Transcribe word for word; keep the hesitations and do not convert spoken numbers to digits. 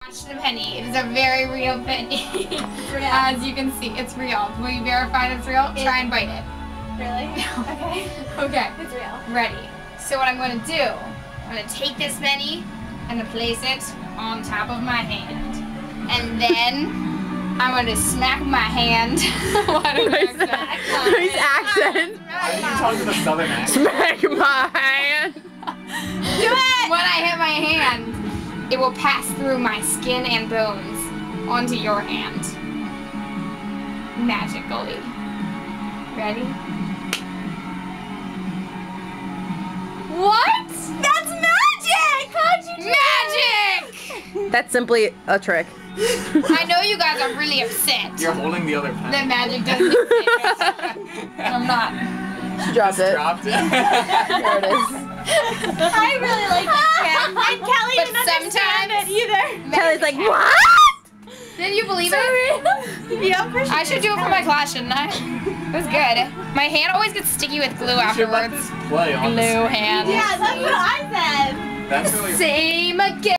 Watch the penny. It is a very real penny. As you can see, it's real. Will you verify that it's real? It, Try and bite it. Really? Okay. Okay. It's real. Ready. So what I'm going to do, I'm going to take this penny and place it on top of my hand. And then I'm going to smack my hand. What an accent. Nice accent. Why are you talking with a southern accent? Smack my hand. Do it! When I hit my hand, it will pass through my skin and bones onto your hand. Magically. Ready? What? That's magic! How'd you do Magic! That's simply a trick. I know you guys are really upset. You're holding the other pen. That magic doesn't exist. I'm not. She dropped it. Dropped it. There it is. I really like that pen. And Kelly But didn't understand sometimes- it either. Kelly's like, what? Didn't you believe it? Yeah, for sure. I should do it for my class, shouldn't I? It was good. My hand always gets sticky with glue You should let afterwards. this play on the Glue screen. hand. Yeah, that's what I said. That's really Same again.